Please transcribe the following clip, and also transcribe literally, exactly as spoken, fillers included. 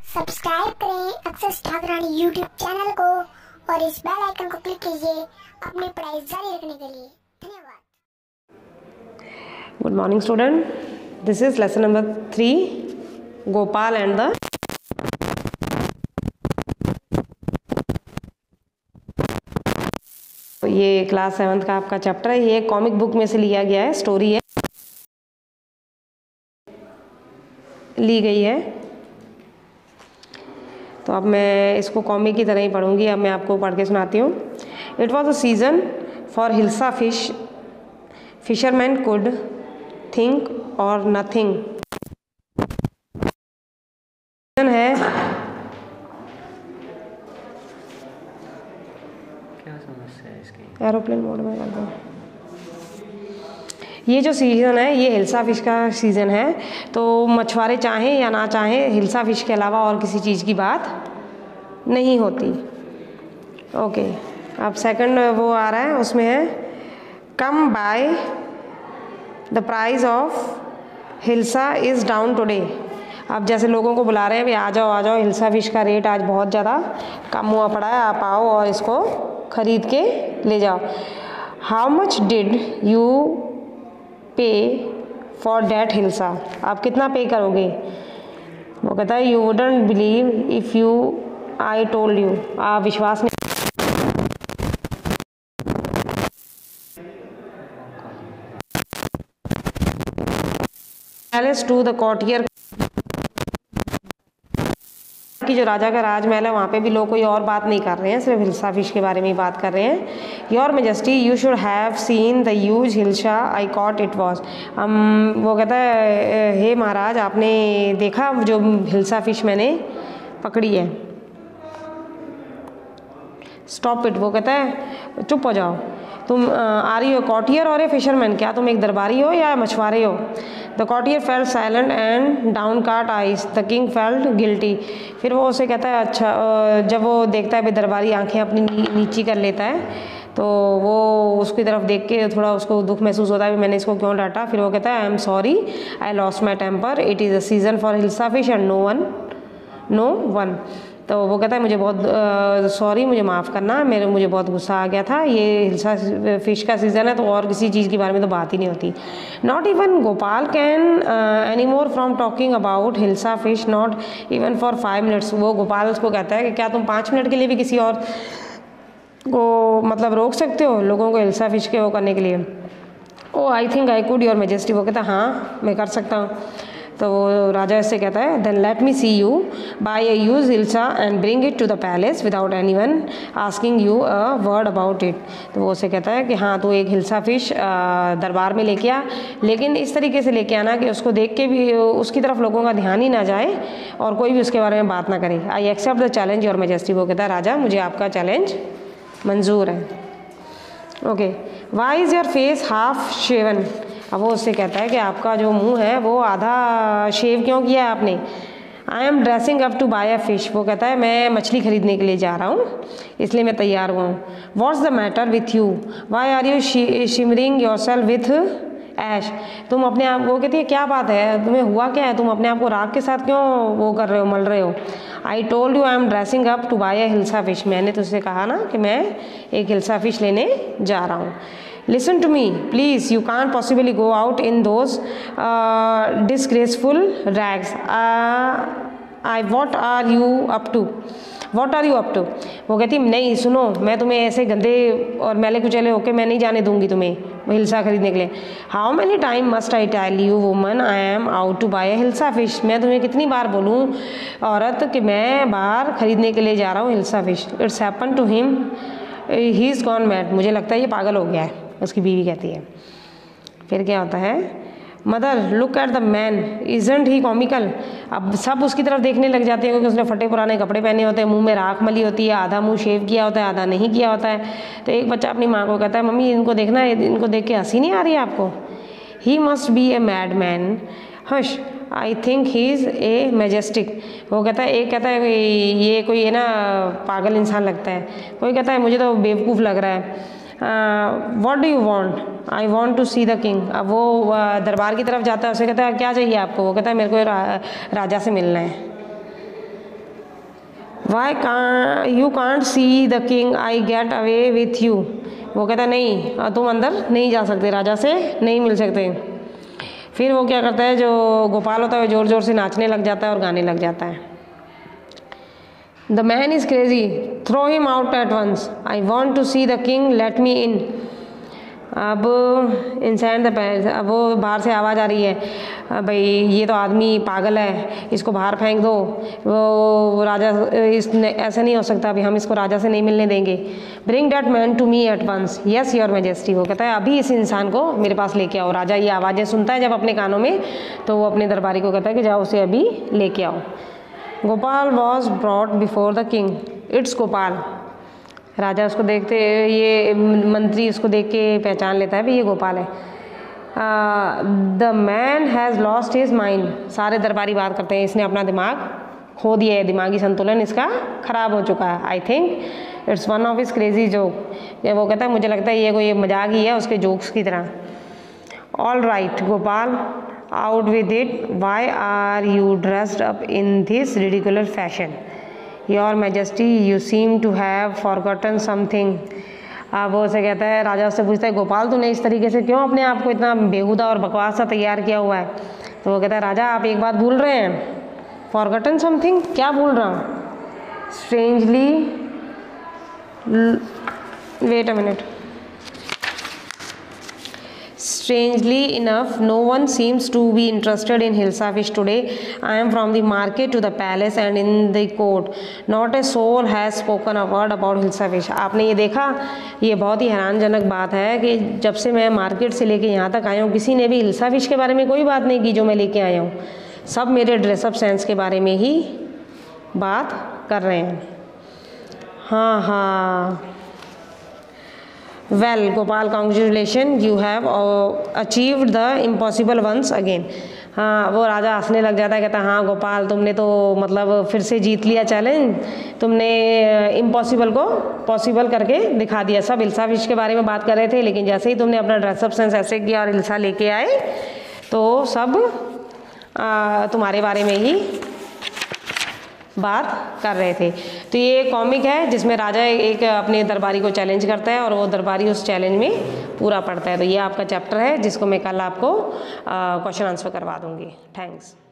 Subscribe करें अक्षर Thakurani YouTube channel को और इस बेल आइकन को क्लिक कीजिए अपनी पढ़ाई जारी रखने के लिए। धन्यवाद। Good morning student, this is lesson number three, Gopal and the ये क्लास सेवन्थ का आपका चैप्टर है। ये कॉमिक बुक में से लिया गया है, स्टोरी है, ली गई है। तो अब मैं इसको कॉमिक की तरह ही पढ़ूंगी। अब मैं आपको पढ़ के सुनाती हूँ। It was a season for hilsa fish, fisherman could think of nothing. है क्या समस्या है इसकी? एरोप्लेन मोड में कर दो। ये जो सीज़न है ये हिल्सा फिश का सीज़न है। तो मछुआरे चाहें या ना चाहें, हिल्सा फिश के अलावा और किसी चीज़ की बात नहीं होती। ओके, अब सेकंड वो आ रहा है, उसमें है come buy the price of hilsa is down today. अब जैसे लोगों को बुला रहे हैं, भाई आ जाओ आ जाओ, हिल्सा फिश का रेट आज बहुत ज़्यादा कम हुआ पड़ा है, आप आओ और इसको ख़रीद के ले जाओ। How much did you pay for that hilsa. आप कितना पे करोगे? वो कहता है you wouldn't believe if you I told you. आप विश्वास नहीं। पैलेस टू द कॉटियर कि जो राजा का राजमहल है वहाँ पे भी लोग कोई और बात नहीं कर रहे हैं, सिर्फ हिल्सा फिश के बारे में ही बात कर रहे हैं। Your majesty you should have seen the huge hilsa I caught it was. हम वो कहता है हे महाराज, आपने देखा जो हिल्सा फिश मैंने पकड़ी है। Stop it. वो कहता है चुप हो जाओ। तुम आ रही हो कॉटियर और ए फिशरमैन, क्या तुम एक दरबारी हो या मछुआरे हो? The courtier felt silent and downcast eyes the king felt guilty. फिर वो उसे कहता है अच्छा, जब वो देखता है भाई दरबारी आंखें अपनी नी, नीची कर लेता है, तो वो उसकी तरफ देख के थोड़ा उसको दुख महसूस होता है कि मैंने इसको क्यों डांटा। फिर वो कहता है I am sorry, I lost my temper, it is a season for hilsa fish and no one no one. तो वो कहता है मुझे बहुत सॉरी, मुझे माफ़ करना, मेरे मुझे बहुत गुस्सा आ गया था, ये हिल्सा फिश का सीज़न है तो और किसी चीज़ के बारे में तो बात ही नहीं होती। Not even Gopal can any more from talking about hilsa fish, not even for five minutes. वो गोपाल उसको कहता है कि क्या तुम पाँच मिनट के लिए भी किसी और को मतलब रोक सकते हो लोगों को हिल्सा फिश के वो करने के लिए? Oh I think I could your majesty. वो कहता है हाँ मैं कर सकता हूँ। तो वो राजा इससे कहता है then let me see you buy a huge hilsa and bring it to the palace without anyone asking you a word about it. तो वो उसे कहता है कि हाँ तू एक हिल्सा फिश दरबार में लेके आ, लेकिन इस तरीके से लेके आना कि उसको देख के भी उसकी तरफ लोगों का ध्यान ही ना जाए और कोई भी उसके बारे में बात ना करे। I accept the challenge your majesty. वो कहता है राजा मुझे आपका चैलेंज मंजूर है। Okay, why is your face half shaven. अब वो उससे कहता है कि आपका जो मुंह है वो आधा शेव क्यों किया है आपने? I am dressing up to buy a fish. वो कहता है मैं मछली खरीदने के लिए जा रहा हूँ, इसलिए मैं तैयार हुआ हूँ। What's the matter with you, why are you smearing yourself with ash. तुम अपने आप, वो कहती है क्या बात है, तुम्हें हुआ क्या है, तुम अपने आप को राख के साथ क्यों वो कर रहे हो, मल रहे हो? I told you I am dressing up to buy a hilsa fish. मैंने तुझसे कहा ना कि मैं एक हिल्सा फिश लेने जा रहा हूँ। Listen to me, please. You can't possibly go out in those uh, disgraceful rags. Uh, I, what are you up to? What are you up to? वो कहती नहीं सुनो, मैं तुम्हें ऐसे गंदे और मैले कुचले होके मैं नहीं जाने दूंगी तुम्हें हिल्सा खरीदने के लिए। How many time must I tell you woman I am out to buy a hilsa fish? मैं तुम्हें कितनी बार बोलूँ औरत कि मैं बाहर खरीदने के लिए जा रहा हूँ hilsa fish. It's happened to him, he is gone mad. मुझे लगता है ये पागल हो गया है, उसकी बीवी कहती है। फिर क्या होता है, mother look at the man isn't he comical. अब सब उसकी तरफ देखने लग जाते हैं क्योंकि उसने फटे पुराने कपड़े पहने होते हैं, मुंह में राख मली होती है, आधा मुंह शेव किया होता है, आधा नहीं किया होता है। तो एक बच्चा अपनी माँ को कहता है मम्मी इनको देखना, इनको देख के हंसी नहीं आ रही है आपको? He must be a mad man. Hush, I think he is a majestic. वो कहता है, एक कहता है ये कोई है ना पागल इंसान लगता है, कोई कहता है मुझे तो बेवकूफ़ लग रहा है। What do you want? I want to see the king. अब वो uh, दरबार की तरफ जाता है, उसे कहता है क्या चाहिए आपको? वो कहता है मेरे को रा, राजा से मिलना है। Why can you can't see the king I get away with you. वो कहता है नहीं, तुम अंदर नहीं जा सकते, राजा से नहीं मिल सकते। फिर वो क्या करता है, जो गोपाल होता है वो ज़ोर ज़ोर से नाचने लग जाता है और गाने लग जाता है। The man is crazy, throw him out at once, I want to see the king, let me in. अब इंसान द पैर, अब वो बाहर से आवाज़ आ रही है, भाई ये तो आदमी पागल है, इसको बाहर फेंक दो। वो राजा, इसने ऐसा नहीं हो सकता, अभी हम इसको राजा से नहीं मिलने देंगे। Bring that man to me at once, yes your majesty. वो कहता है अभी इस इंसान को मेरे पास लेके आओ। राजा ये आवाज़ें सुनता है जब अपने कानों में, तो वो अपने दरबारी को कहता है कि जाओ उसे अभी लेके आओ। Gopal was brought before the king, it's Gopal. राजा उसको देखते, ये मंत्री उसको देख के पहचान लेता है भाई ये गोपाल है। The man has lost his mind, सारे दरबारी बात करते हैं इसने अपना दिमाग खो दिया है, दिमागी संतुलन इसका खराब हो चुका है। I think it's one of his crazy joke. वो कहता है मुझे लगता है ये कोई मजाक ही है उसके जोक्स की तरह। All right Gopal, out with it, why are you dressed up in this ridiculous fashion, your majesty you seem to have forgotten something. अब वो उसे कहता है, राजा उससे पूछता है गोपाल तूने इस तरीके से क्यों अपने आप को इतना बेहुदा और बकवास सा तैयार किया हुआ है। तो वो कहता है राजा आप एक बात भूल रहे हैं। फॉरगॉटन समथिंग, क्या भूल रहा हूँ? Strangely, wait a minute, strangely enough no one seems to be interested in Hilsa fish today. I am from the market to the palace and in the court not a soul has spoken a word about Hilsa fish। आपने ये देखा, ये बहुत ही हैरानजनक बात है कि जब से मैं मार्केट से लेके यहाँ तक आया हूँ किसी ने भी हिल्सा फिश के बारे में कोई बात नहीं की जो मैं लेके आया हूँ। सब मेरे ड्रेसअप सेंस के बारे में ही बात कर रहे हैं। हाँ हाँ well Gopal, congratulation, you have achieved the impossible once again. हाँ, वो राजा हंसने लग जाता है, कहता है हाँ गोपाल तुमने तो मतलब फिर से जीत लिया चैलेंज, तुमने इम्पॉसिबल को पॉसिबल करके दिखा दिया। सब हिल्सा फिश के बारे में बात कर रहे थे, लेकिन जैसे ही तुमने अपना ड्रेसअप सेंस ऐसे किया और हिल्सा लेके आए तो सब आ, तुम्हारे बारे में ही बात कर रहे थे। तो ये कॉमिक है जिसमें राजा एक अपने दरबारी को चैलेंज करता है और वो दरबारी उस चैलेंज में पूरा पड़ता है। तो ये आपका चैप्टर है जिसको मैं कल आपको क्वेश्चन आंसर करवा दूंगी। थैंक्स।